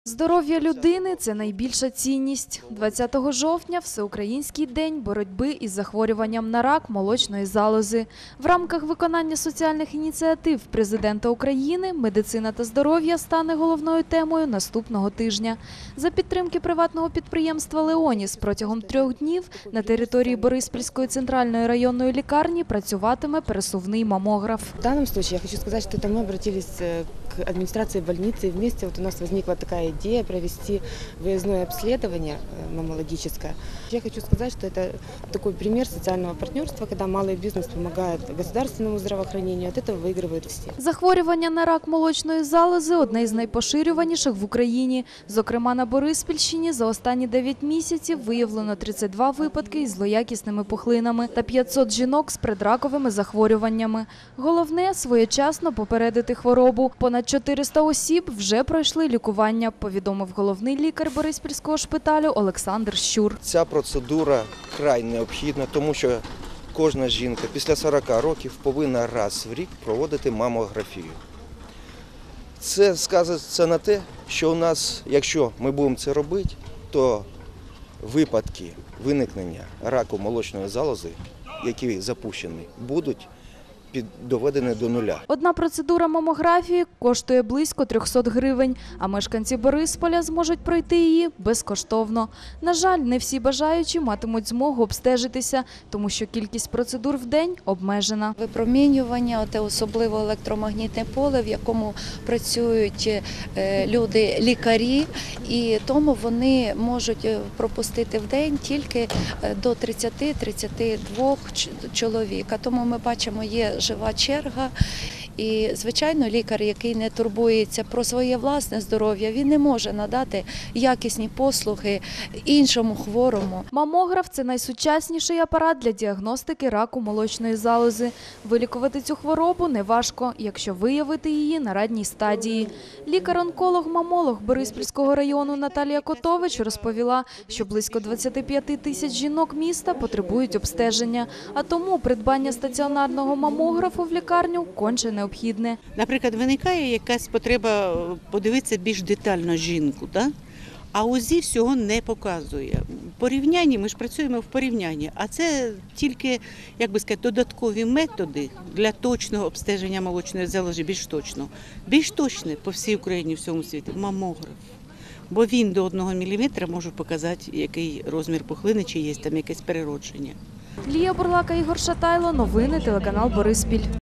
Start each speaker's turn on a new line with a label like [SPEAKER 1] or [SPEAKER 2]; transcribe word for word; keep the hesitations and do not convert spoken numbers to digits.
[SPEAKER 1] Здоров'я людини – це найбільша цінність. двадцятого жовтня – Всеукраїнський день боротьби із захворюванням на рак молочної залози. В рамках виконання соціальних ініціатив президента України медицина та здоров'я стане головною темою наступного тижня. За підтримки приватного підприємства «Леоніс» протягом трьох днів на території Бориспільської центральної районної лікарні працюватиме пересувний мамограф.
[SPEAKER 2] В данном случае я хочу сказать, что это мы обратились к администрации больницы, и вместе вот у нас возникла такая идея провести выездное обследование маммологическое. Я хочу сказать, что это такой пример социального партнерства, когда малый бизнес помогает государственному здравоохранению, от этого выигрывают все.
[SPEAKER 1] Захворювання на рак молочної залози – одне із найпоширюваніших в Україні. Зокрема, на Бориспільщині за останні дев'ять місяців виявлено тридцять два випадки із злоякісними пухлинами та п'ятсот жінок з предраковими захворюваннями. Головне – своєчасно попередити хворобу. Понад чотириста осіб вже пройшли лікування, повідомив головний лікар Бориспільського шпиталю Олександр Щур.
[SPEAKER 3] Ця процедура край необхідна, тому що кожна жінка після сорока років повинна раз в рік проводити мамографію. Це сказується на те, що у нас, якщо ми будемо це робити, то випадки виникнення раку молочної залози, які запущені, будуть доведені до нуля.
[SPEAKER 1] Одна процедура мамографії коштує близько трьохсот гривень, а мешканці Борисполя зможуть пройти її безкоштовно. На жаль, не всі бажаючі матимуть змогу обстежитися, тому що кількість процедур в день обмежена.
[SPEAKER 4] Випромінювання, те особливо електромагнітне поле, в якому працюють люди, лікарі, і тому вони можуть пропустити в день тільки до тридцяти - тридцяти двох чоловік. А тому ми бачимо, є жива черга. І, звичайно, лікар, який не турбується про своє власне здоров'я, він не може надати якісні послуги іншому хворому.
[SPEAKER 1] Мамограф – це найсучасніший апарат для діагностики раку молочної залози. Вилікувати цю хворобу неважко, якщо виявити її на ранній стадії. Лікар-онколог-мамолог Бориспільського району Наталія Котович розповіла, що близько двадцяти п'яти тисяч жінок міста потребують обстеження, а тому придбання стаціонарного мамографу в лікарню конче необхідне.
[SPEAKER 5] Наприклад, виникає якась потреба подивитися більш детально жінку, да? А УЗІ всього не показує. Порівняння, ми ж працюємо в порівнянні, а це тільки, як би сказати, додаткові методи для точного обстеження молочної залози, більш точно. Більш точне по всій Україні, всьому світі – мамограф. Бо він до одного міліметра може показати, який розмір пухлини, чи є там якесь переродження.
[SPEAKER 1] Лія Бурлака, Ігор Шатайло, новини, телеканал Бориспіль.